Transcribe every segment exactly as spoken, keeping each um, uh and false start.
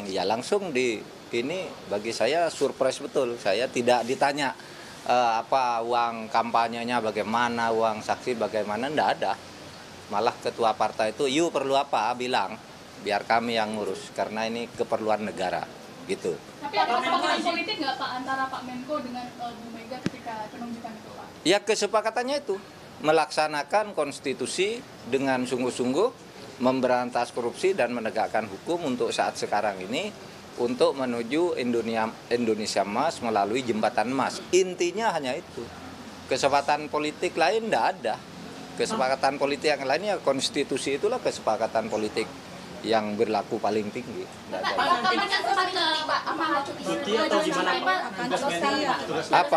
Ya langsung di ini bagi saya surprise betul. Saya tidak ditanya eh, apa uang kampanyenya bagaimana, uang saksi bagaimana, enggak ada. Malah ketua partai itu, "You perlu apa?" bilang, "Biar kami yang ngurus karena ini keperluan negara." Gitu. Tapi ada kesepakatan politik nggak Pak antara Pak Menko dengan uh, Bu Mega ketika penunjukan itu Pak? Ya kesepakatannya itu melaksanakan konstitusi dengan sungguh-sungguh, memberantas korupsi dan menegakkan hukum untuk saat sekarang ini untuk menuju Indonesia, Indonesia Emas melalui jembatan emas. Intinya hanya itu. Kesepakatan politik lain tidak ada. Kesepakatan politik yang lainnya konstitusi itulah kesepakatan politik yang berlaku paling tinggi. Apa?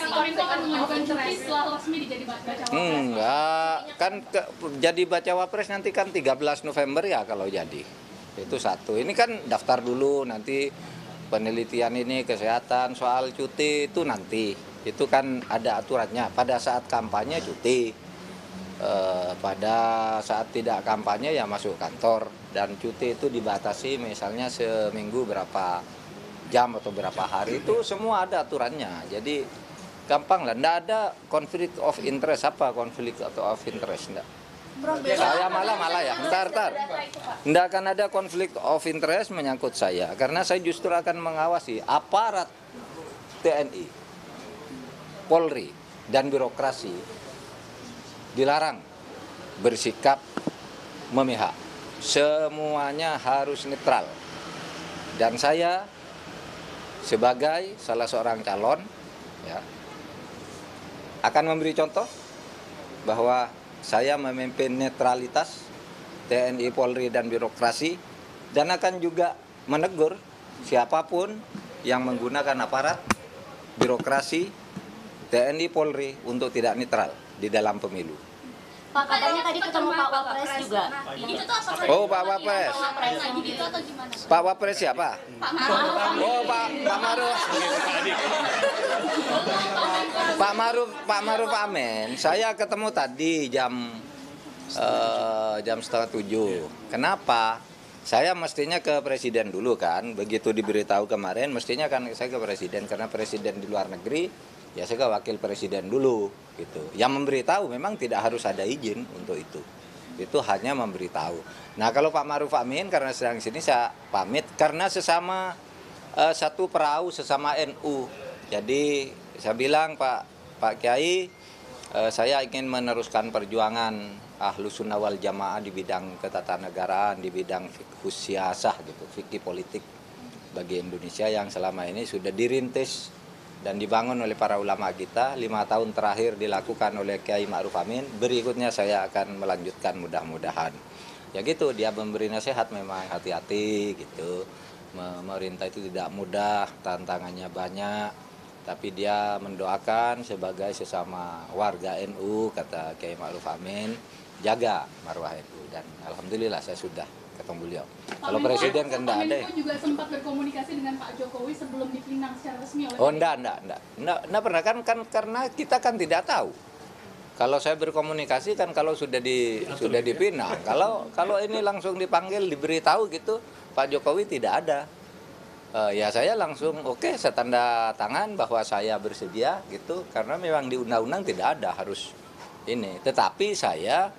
Enggak, kan ke, jadi bacawa pres nanti kan tiga belas November ya kalau jadi. Itu satu. Ini kan daftar dulu, nanti penelitian ini kesehatan soal cuti itu nanti. Itu kan ada aturannya. Pada saat kampanye cuti. Eh, pada saat tidak kampanye ya masuk kantor, dan cuti itu dibatasi misalnya seminggu berapa jam atau berapa hari, itu semua ada aturannya. Jadi gampang lah, enggak ada konflik of interest. Apa konflik atau of interest? Enggak. Saya malah malah ya, ntar ntar enggak akan ada konflik of interest menyangkut saya, karena saya justru akan mengawasi aparat T N I, Polri dan birokrasi dilarang bersikap memihak. Semuanya harus netral. Dan saya sebagai salah seorang calon ya, akan memberi contoh bahwa saya memimpin netralitas T N I, Polri dan birokrasi, dan akan juga menegur siapapun yang menggunakan aparat birokrasi T N I, Polri untuk tidak netral di dalam pemilu. Pak, katanya tadi ketemu Pak Wapres juga. Itu tuh apa? Oh, Pak Wapres. Gitu atau gimana? Pak Wapres siapa? Pak Maruf. Oh, Pak Pak Maruf. Pak Maruf, Pak Maruf Amin. Saya ketemu tadi jam eh, jam setengah tujuh. Kenapa? Saya mestinya ke presiden dulu kan. Begitu diberitahu kemarin, mestinya kan saya ke presiden karena presiden di luar negeri. Ya saya ke wakil presiden dulu gitu. Yang memberitahu memang tidak harus ada izin untuk itu. Itu hanya memberitahu. Nah, kalau Pak Maruf Amin karena sedang sini saya pamit karena sesama uh, satu perahu, sesama N U. Jadi saya bilang Pak Pak Kiai, uh, saya ingin meneruskan perjuangan Ahlus Sunnah wal Jamaah di bidang ketatanegaraan, di bidang fikih siasah gitu, fikih politik bagi Indonesia yang selama ini sudah dirintis dan dibangun oleh para ulama kita, lima tahun terakhir dilakukan oleh Kiai Ma'ruf Amin. Berikutnya saya akan melanjutkan mudah-mudahan. Ya gitu, dia memberi nasihat memang hati-hati gitu. Memerintah itu tidak mudah, tantangannya banyak. Tapi dia mendoakan sebagai sesama warga N U, kata Kiai Ma'ruf Amin, jaga marwah N U. Dan alhamdulillah saya sudah ketemu beliau. Kalau presiden kan enggak ada. Pak Menko juga sempat berkomunikasi dengan Pak Jokowi sebelum dipinang secara resmi oleh. Oh enggak, enggak, enggak. Enggak, enggak pernah kan, kan karena kita kan tidak tahu. Kalau saya berkomunikasi kan kalau sudah di Atur, sudah dipinang. Kalau kalau ini langsung dipanggil, diberitahu gitu, Pak Jokowi tidak ada. Uh, ya saya langsung oke, okay, saya tanda tangan bahwa saya bersedia gitu, karena memang di undang-undang tidak ada harus ini. Tetapi saya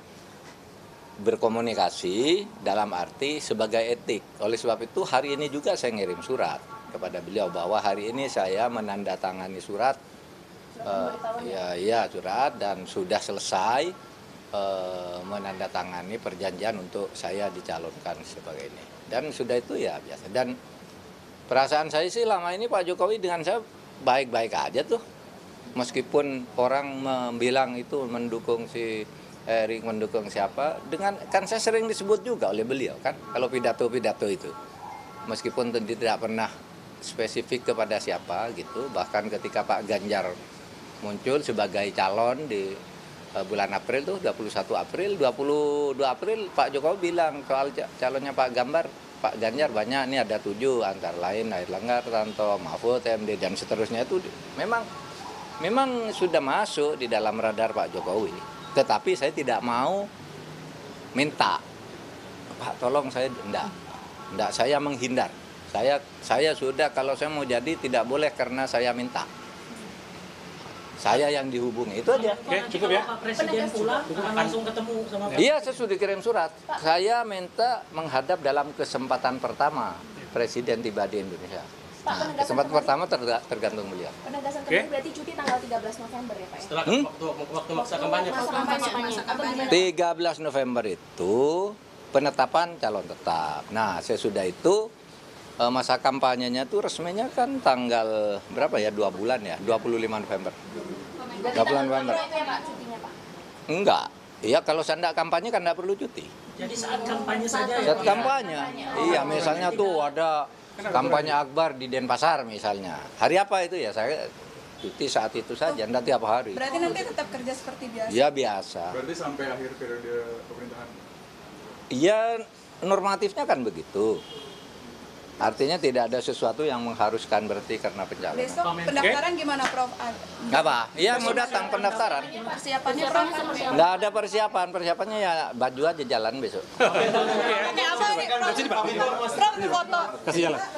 berkomunikasi dalam arti sebagai etik. Oleh sebab itu hari ini juga saya ngirim surat kepada beliau bahwa hari ini saya menandatangani surat, uh, ya ya surat dan sudah selesai uh, menandatangani perjanjian untuk saya dicalonkan sebagai ini. Dan sudah itu ya biasa. Dan perasaan saya sih lama ini Pak Jokowi dengan saya baik-baik aja tuh. Meskipun orang bilang itu mendukung si Erik, mendukung siapa, dengan kan saya sering disebut juga oleh beliau kan kalau pidato-pidato itu, meskipun tidak pernah spesifik kepada siapa gitu. Bahkan ketika Pak Ganjar muncul sebagai calon di uh, bulan April tuh dua puluh satu April, dua puluh dua April Pak Jokowi bilang soal calonnya Pak Gambar, Pak Ganjar banyak, ini ada tujuh antara lain Airlangga Hartarto, Mahfud M D dan seterusnya. Itu memang memang sudah masuk di dalam radar Pak Jokowi. Tetapi saya tidak mau minta, Pak tolong saya, enggak, enggak, saya menghindar. Saya saya sudah kalau saya mau jadi tidak boleh karena saya minta. Saya yang dihubungi, itu aja. Oke, cukup ya. Pak Presiden pulang akan langsung ketemu sama Pak. Iya, saya sudah kirim surat. Saya minta menghadap dalam kesempatan pertama Presiden tiba di Indonesia. Pak, Nah, penegasan kesempatan kembali. pertama terga- tergantung beliau. Penegasan Oke. kembali berarti cuti tanggal tiga belas November ya Pak ya? Setelah Hmm? waktu waktu masa kampanye. Pak. Masa kampanye. Atau gimana? tiga belas November itu penetapan calon tetap. Nah, sesudah itu eh, masa kampanyenya tuh resminya kan tanggal berapa ya? Dua bulan ya, dua puluh lima November. Berarti dua puluh tanggal November. dua puluh itu ya Pak cutinya Pak? Enggak. Iya, kalau saya enggak kampanye kan enggak perlu cuti. Jadi saat kampanye saja ya Saat Pak. kampanye. Iya, misalnya tuh ada kampanye akbar di Denpasar misalnya. Hari apa itu ya? Saya cuti saat itu saja, enggak tiap hari. Berarti nanti tetap kerja seperti biasa. Ya biasa. Berarti sampai akhir periode pemerintahan. Iya, normatifnya kan begitu. Artinya tidak ada sesuatu yang mengharuskan berarti karena pencalonan. Besok pendaftaran gimana Prof? Ad- Apa? Iya, mau datang pendaftaran. Persiapannya Prof? Nggak ada persiapan, persiapannya ya baju aja jalan besok. Ini apa nih Prof? Prof foto. Kasih jalan.